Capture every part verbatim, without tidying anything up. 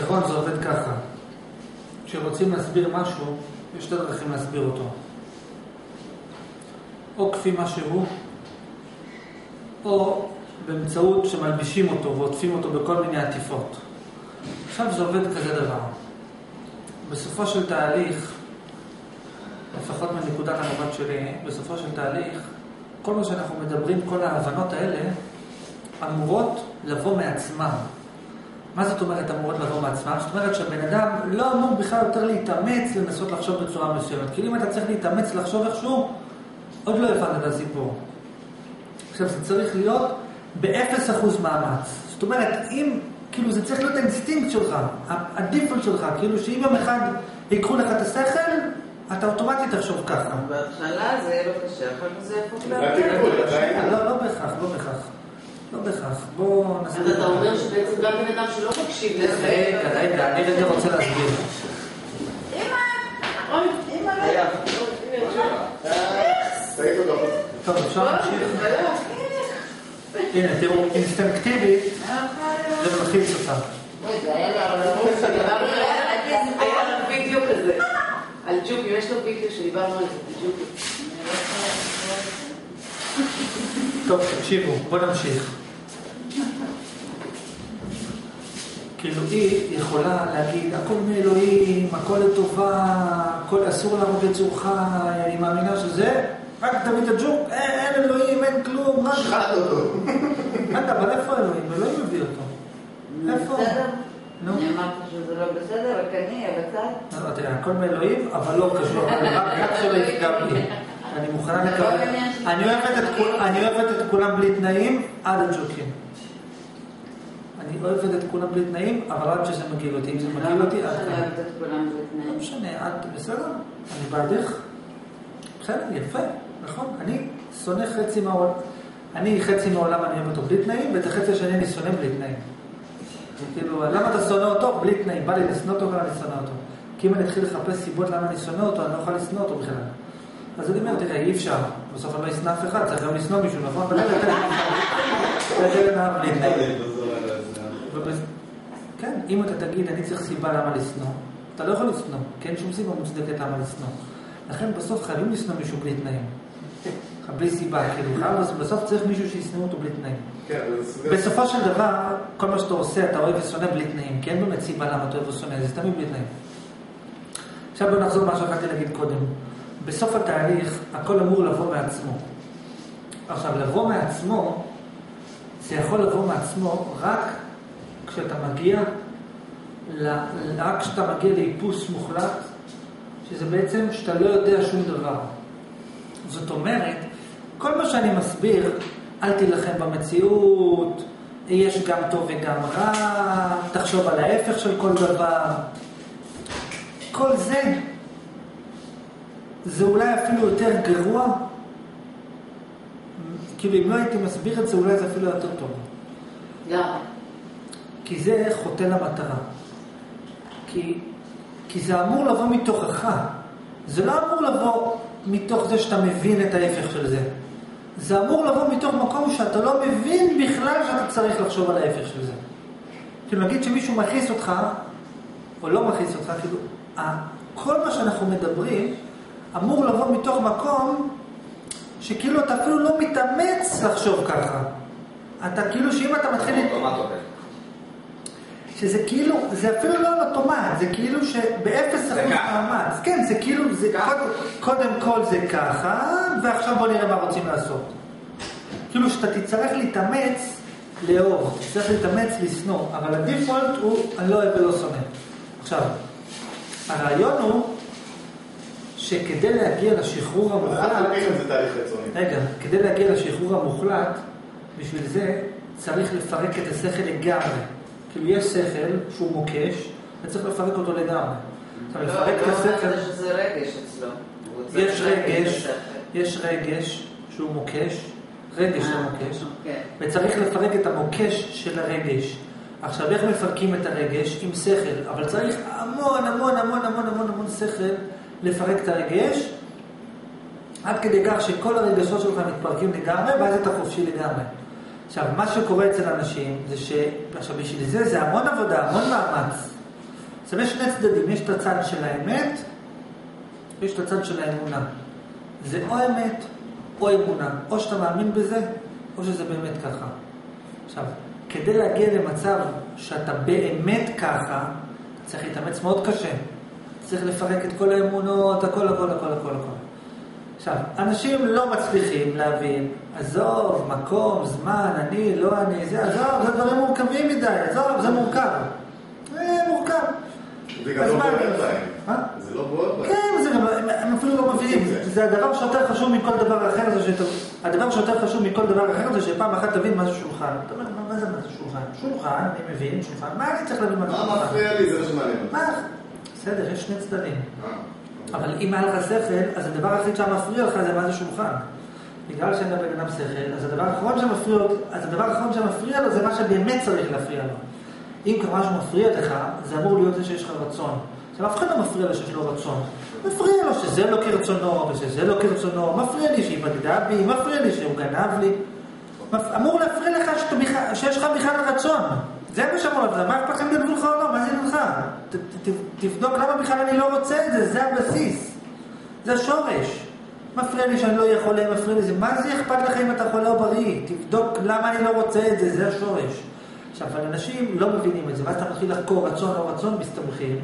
בעיקרון זה עובד ככה. כשרוצים להסביר משהו, יש שתי דרכים להסביר אותו. או כפי מה שהוא, או באמצעות שמלבישים אותו ועוטפים אותו בכל מיני עטיפות. עכשיו זה עובד כזה דבר. בסופו של תהליך, לפחות מנקודת המבט שלי, בסופו של תהליך, כל מה שאנחנו מדברים, כל ההבנות האלה, אמורות לבוא מעצמם. מה זאת אומרת אמורות לבוא מעצמם? זאת אומרת שהבן אדם לא אמור בכלל יותר להתאמץ לנסות לחשוב בצורה מסוימת. כאילו אם אתה צריך להתאמץ לחשוב איכשהו, עוד לא הבנת את הסיפור. עכשיו זה צריך להיות באפס אחוז מאמץ. זאת אומרת, אם, כאילו זה צריך להיות האינסטינקט שלך, הדיפולט שלך, כאילו שאם יום אחד ייקחו לך את השכל, אתה אוטומטית תחשוב ככה. בהתחלה זה יהיה לא קשה, אחר כך זה יפוק להבין. לא, לא בהכרח, לא בהכרח. לא בהכרח. בוא נסביר. אז אתה אומר שבעצם גם בן אדם שלא מקשיב לזה. רגע, רגע, אני רגע רוצה להסביר. אמא! אמא לא! טוב, אפשר להמשיך? הנה, תראו, אינסטינקטיבית, זה מלחיץ אותה. היה לנו וידאו כזה. על ג'וקי, יש לו וידאו שדיברנו על זה, ג'וקי. טוב, תקשיבו, בוא נמשיך. כאילו היא יכולה להגיד, הכל מאלוהים, הכל לטובה, הכל אסור לעמוד לצורך, אני מאמינה שזה, רק תמיד הג'וק, אין אלוהים, אין כלום, רק... שחט אותו. רגע, אבל איפה אלוהים? אלוהים מביא אותו. איפה? בסדר? אני אמרת שזה לא בסדר, רק אני, הבצד. לא, תראה, הכל מאלוהים, אבל לא קשור, רק שלא יפגע לי. אני מוכנה לקבל. אני אוהבת את כולם בלי תנאים עד הג'וקים. אני אוהבת את כולם בלי תנאים, אבל עד שזה מגיל אותי. אם זה מגיל אותי, עד כאן. אני אוהבת את כולם בלי תנאים. לא משנה, עד בסדר? אני בעדך. בסדר, יפה, נכון? אני שונא חצי מהעולם. אני חצי מהעולם אני אוהב אותו בלי תנאים, ואת החצי השני אני שונא בלי תנאים. כאילו, למה אתה שונא אותו? בלי תנאים. בא לי לשנוא אותו ואני שונא אותו. כי אם אני אתחיל לחפש סיבות למה אני שונא אותו, אני לא אוכל לשנוא אותו בכלל. אז אני אומר, תראה, אי אפשר. בסוף אני לא אשנא אף אחד, צריך גם לשנוא מישהו, נכון? אבל זה נאהב בלי תנאים. כן, אם אתה תגיד, אני צריך סיבה למה לשנוא, אתה לא יכול לשנוא, כי אין שום סיבה מוצדקת למה לשנוא. לכן בסוף חייבים לשנוא מישהו בלי תנאים. בלי סיבה, כאילו, בסוף צריך מישהו שישנאו אותו בלי תנאים. בסופו של דבר, כל מה שאתה עושה, אתה אוהב ושונא בלי תנאים, כי אין באמת סיבה למה אתה אוהב ושונא, זה תמיד בלי תנאים. עכשיו בוא נחזור מה שהחלטתי להגיד קודם. בסוף התהליך, הכל אמור לבוא מעצמו. עכשיו, לבוא מעצמו, זה יכול לבוא מעצמו רק כשאתה מגיע, רק כשאתה מגיע לאיפוס מוחלט, שזה בעצם שאתה לא יודע שום דבר. זאת אומרת, כל מה שאני מסביר, אל תילחם במציאות, יש גם טוב וגם רע, תחשוב על ההפך של כל דבר. כל זה, זה אולי אפילו יותר גרוע, כאילו אם לא הייתי מסביר את זה, אולי זה אפילו יותר טוב. למה? כי זה חוטא למטרה. כי, כי זה אמור לבוא מתוכך. זה לא אמור לבוא מתוך זה שאתה מבין את ההפך של זה. זה אמור לבוא מתוך מקום שאתה לא מבין בכלל שאתה צריך לחשוב על ההפך של זה. כאילו נגיד שמישהו מכניס אותך, או לא מכניס אותך, כאילו, כל מה שאנחנו מדברים אמור לבוא מתוך מקום שכאילו אתה אפילו לא מתאמץ לחשוב ככה. אתה כאילו שאם אתה מתחיל... שזה כאילו, זה אפילו לא אוטומט, זה כאילו שבאפס אחוז מאמץ. כן, זה כאילו, זה קודם, קודם כל זה ככה, ועכשיו בוא נראה מה רוצים לעשות. כאילו שאתה תצטרך להתאמץ לאהוב, תצטרך להתאמץ לשנוא, אבל הדיפולט הוא אני לא אוהב ולא שונא. עכשיו, הרעיון הוא שכדי להגיע לשחרור המוחלט... רגע, כדי להגיע לשחרור המוחלט, בשביל זה צריך לפרק את השכל לגמרי. כאילו יש שכל שהוא מוקש, וצריך לפרק אותו לגמרי. לא, לא אומרת שזה רגש אצלו. יש רגש, יש רגש שהוא מוקש, רגש שהוא מוקש, וצריך לפרק את המוקש של הרגש. עכשיו, איך מפרקים את הרגש? עם שכל, אבל צריך המון, המון, המון, המון, המון, המון שכל לפרק את הרגש, עד כדי כך שכל הרגשות שלך מתפרקים לגמרי, ואז אתה חופשי לגמרי. עכשיו, מה שקורה אצל אנשים זה ש... עכשיו, בשביל זה זה המון עבודה, המון מאמץ. אז יש שני צדדים, יש את הצד של האמת, ויש את הצד של האמונה. זה או אמת, או אמונה. או שאתה מאמין בזה, או שזה באמת ככה. עכשיו, כדי להגיע למצב שאתה באמת ככה, צריך להתאמץ מאוד קשה. צריך לפרק את כל האמונות, הכל, הכל, הכל, הכל, הכל. עכשיו, אנשים לא מצליחים להבין, עזוב, מקום, זמן, אני, לא אני, זה, עזוב, זה דברים מורכבים מדי, עזוב, זה מורכב. זה מורכב. זה גם לא בוער בהם. זה לא בוער בהם. כן, זה גם, הם אפילו לא מבינים. זה הדבר שיותר חשוב מכל דבר אחר, הדבר שיותר חשוב מכל דבר אחר זה שפעם אחת תבין מה זה שולחן. אתה אומר, מה זה מה זה שולחן? שולחן, אני מבין, שולחן, מה אני צריך להבין מה זה שולחן? מה מפריע לי? זה לא שמעניין. מה? בסדר, יש שני צדדים. אבל אם היה לך שכל, אז הדבר הכי שמפריע לך זה מה זה שולחן. בגלל שאין לבן אדם שכל, אז הדבר האחרון שמפריע, אז הדבר האחרון שמפריע לו זה מה שבאמת צריך להפריע לו. אם כבר משהו מפריע לך, זה אמור להיות זה שיש לך רצון. עכשיו, אף אחד לא מפריע לו שיש לו רצון. מפריע לו שזה לא כרצונו, ושזה לא כרצונו. מפריע לי שהיא בגדה בי, מפריע לי שהוא גנב לי. אמור להפריע לך שיש לך בכלל רצון. זה מה שאמור לך, מה אכפת לכם גנבו לך או לא? מה זה לך? תבדוק למה בכלל אני לא רוצה את זה, זה הבסיס. זה השורש. מפריע לי שאני לא יכול, מפריע לי זה. מה זה אכפת לך אם אתה חולה או בריא? תבדוק למה אני לא רוצה את זה, זה השורש. עכשיו, אבל אנשים לא מבינים את זה, ואז אתה מתחיל לחקור רצון או רצון, מסתמכים.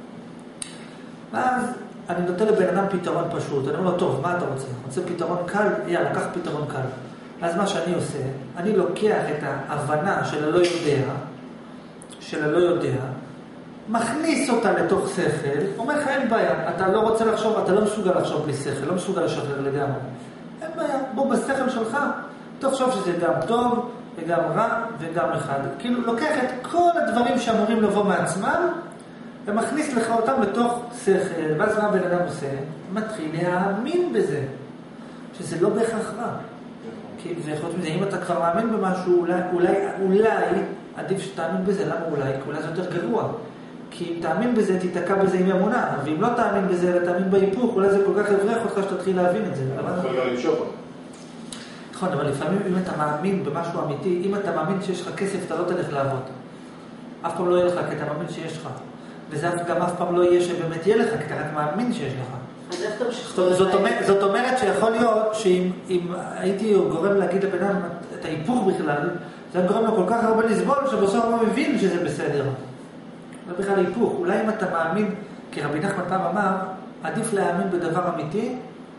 ואז אני נותן לבן אדם פתרון פשוט. אני אומר לו, טוב, מה אתה רוצה? רוצה פתרון קל? יאללה, לקח פתרון קל. אז מה שאני עושה, אני לוקח את ההבנה של הלא יודע, של הלא יודע, מכניס אותה לתוך שכל, אומר לך, אין בעיה, אתה לא רוצה לחשוב, אתה לא מסוגל לחשוב בלי שכל, לא מסוגל לשחרר לגמרי. אין בעיה, בוא בשכל שלך, תחשוב שזה גם טוב, וגם רע, וגם אחד. כאילו, לוקח את כל הדברים שאמורים לבוא מעצמם, ומכניס לך אותם לתוך שכל, ואז מה בן אדם עושה? מתחיל להאמין בזה, שזה לא בהכרח רע. כי וחוץ מזה, אם אתה כבר מאמין במשהו, אולי, אולי, אולי, עדיף שתאמין בזה, למה אולי? כי אולי זה יותר גרוע. כי אם תאמין בזה, תתעקע בזה עם אמונה, ואם לא תאמין בזה, אלא תאמין בהיפוך, אולי זה כל כך יברך אותך שתתחיל להבין את זה. אתה יכול גם למשוך. נכון, אבל לפעמים אם אתה מאמין במשהו אמיתי, אם אתה מאמין שיש לך כסף, אתה לא תלך לעבוד. אף פעם לא יהיה לך, כי אתה מאמין שיש לך. וזה גם אף פעם לא יהיה שבאמת יהיה לך, כי אתה רק מאמין שיש לך. אז איך אתה משחרר? זאת אומרת, זאת אומרת שיכול להיות שאם הייתי גורם להגיד לבן אדם את ההיפוך בכלל, זה גורם לו כל כך הרבה לסבול שבסוף הוא מבין שזה בסדר. זה בכלל ההיפוך. אולי אם אתה מאמין, כי רבי נחמן פעם אמר, עדיף להאמין בדבר אמיתי.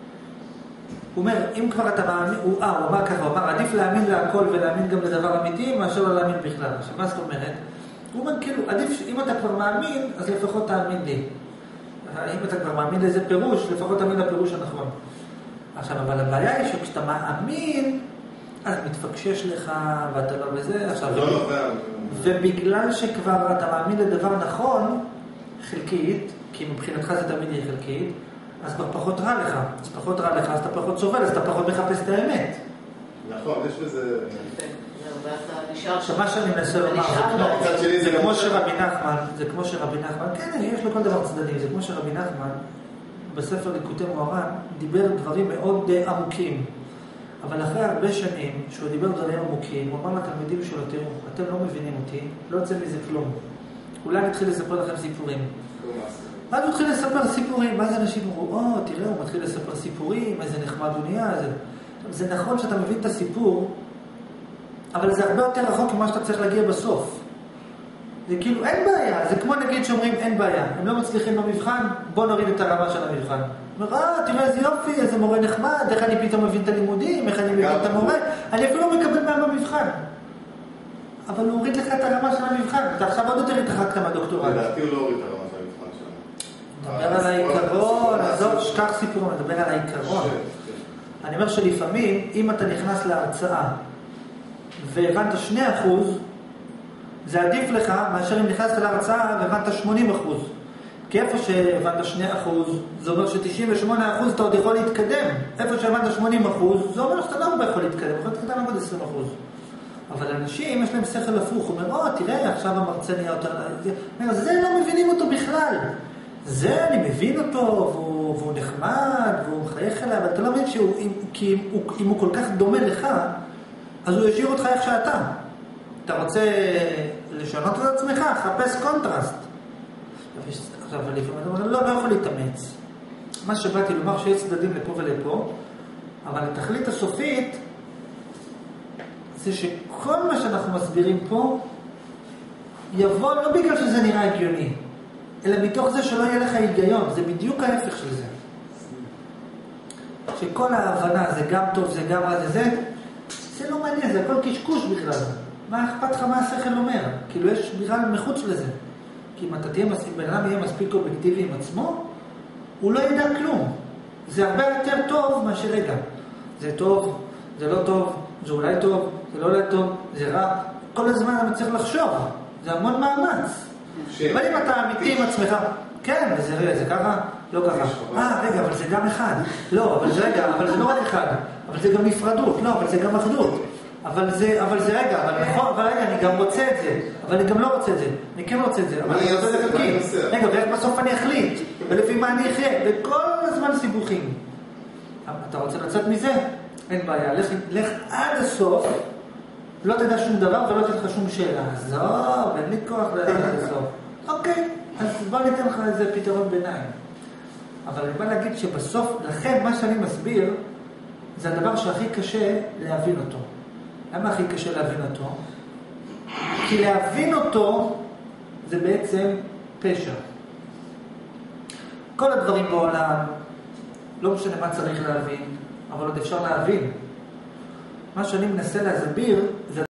הוא אומר, אם כבר אתה מאמין, הוא, אה, הוא אמר ככה, הוא אמר, עדיף להאמין להכל ולהאמין גם לדבר אמיתי, מאשר לא להאמין בכלל. עכשיו, מה זאת אומרת? הוא אומר, כאילו, עדיף, אם אתה כבר מאמין, אז לפחות תאמין לי. אם אתה כבר מאמין לאיזה פירוש, לפחות תאמין לפירוש הנכון. עכשיו, אבל הבעיה היא שכשאתה מאמין, אז מתפקשש לך, ואתה לא בזה, עכשיו... לא, לא, ובגלל שכבר אתה מאמין לדבר נכון, חלקית, כי מבחינתך זה תמיד יהיה חלקית, אז כבר פחות רע לך. אז פחות רע לך, אז אתה פחות סובל, אז אתה פחות מחפש את האמת. נכון, יש בזה... עכשיו, מה שאני מנסה לומר, זה כמו שרבי נחמן, זה כמו שרבי נחמן, כן, יש לו כל דבר צדדים, זה כמו שרבי נחמן, בספר ליקוטי מוהר"ן, דיבר דברים מאוד עמוקים. אבל אחרי הרבה שנים, שהוא דיבר דברים עמוקים, הוא אמר לתלמידים שלו, תראו, אתם לא מבינים אותי, לא יוצא מזה כלום. אולי נתחיל לספר לכם סיפורים. אז הוא התחיל לספר סיפורים, מה זה אנשים אמרו, או, תראה, הוא מתחיל לספר סיפורים, איזה נחמד הוא נהיה, זה... זה נכון שאתה מבין את הסיפור, אבל זה הרבה יותר רחוק ממה שאתה צריך להגיע בסוף. זה כאילו, אין בעיה, זה כמו נגיד שאומרים, אין בעיה, הם לא מצליחים במבחן, בוא נוריד את הרמה של המבחן. אומר, אה, תראה איזה יופי, איזה מורה נחמד, איך אני פתאום מבין את הלימודים, איך אני מבין את המורה, אני אפילו לא מקבל מה במבחן. אבל הוא הוריד לך את הרמה של המבחן, אתה עכשיו עוד יותר התרחקת מהדוקטורט. לדעתי הוא לא הוריד את הרמה של המבחן שלנו. מדבר על העיקרון, עזוב, שכח סיפור, מדבר על העיקרון. אני אומר שלפעמים, אם אתה נכנס להרצאה והבנת שני אחוז, זה עדיף לך מאשר אם נכנסת להרצאה והבנת שמונים אחוז. כי איפה שהבנת שני אחוז, זה אומר ש-תשעים ושמונה אחוז אתה עוד יכול להתקדם. איפה שהבנת שמונים אחוז, זה אומר שאתה לא הרבה יכול להתקדם, יכול להתקדם עוד עשרים אחוז. אבל אנשים, יש להם שכל הפוך, הוא אומר, או, תראה, עכשיו המרצה נהיה יותר... זה לא מבינים אותו בכלל. זה, אני מבין אותו, והוא, והוא נחמד, והוא מחייך אליי, אבל אתה לא מבין שהוא, כי אם הוא, אם הוא כל כך דומה לך, אז הוא ישאיר אותך איך שאתה. אתה רוצה לשנות את עצמך, חפש קונטרסט. עכשיו, לפעמים, לא, לא יכול להתאמץ. מה שבאתי לומר שיש צדדים לפה ולפה, אבל התכלית הסופית זה שכל מה שאנחנו מסבירים פה יבוא לא בגלל שזה נראה הגיוני, אלא מתוך זה שלא יהיה לך היגיון. זה בדיוק ההפך של זה. שכל ההבנה זה גם טוב, זה גם רע, זה זה, זה לא מעניין, זה הכל קשקוש בכלל. מה אכפת לך מה השכל אומר? כאילו יש בכלל מחוץ לזה. כי אם אתה תהיה מספיק, בן אדם יהיה מספיק אובייקטיבי עם עצמו, הוא לא ידע כלום. זה הרבה יותר טוב מאשר רגע. זה טוב, זה לא טוב, זה אולי טוב, זה לא אולי טוב, זה רע. כל הזמן אתה צריך לחשוב. זה המון מאמץ. אבל אם אתה אמיתי עם עצמך, כן, וזה זה ככה, לא ככה. אה, רגע, אבל זה גם אחד. לא, אבל זה רגע, אבל זה לא רק אחד. אבל זה גם נפרדות. לא, אבל זה גם אחדות. אבל זה, אבל זה רגע, אבל נכון, אבל רגע, אני גם רוצה את זה. אבל אני גם לא רוצה את זה. אני כן רוצה את זה, אבל אני רוצה את זה. רגע, ואיך בסוף אני אחליט? ולפי מה אני אחיה? וכל הזמן סיבוכים. אתה רוצה לצאת מזה? אין בעיה. לך, לך עד הסוף. לא תדע שום דבר ולא תדע שום שאלה. עזוב, אין לי כוח לדעת עד הסוף. אוקיי, אז בוא ניתן לך איזה פתרון ביניים. אבל אני בא להגיד שבסוף, לכן מה שאני מסביר, זה הדבר שהכי קשה להבין אותו. למה הכי קשה להבין אותו? כי להבין אותו זה בעצם פשע. כל הדברים בעולם, לא משנה מה צריך להבין, אבל עוד אפשר להבין. מה שאני מנסה להסביר, זה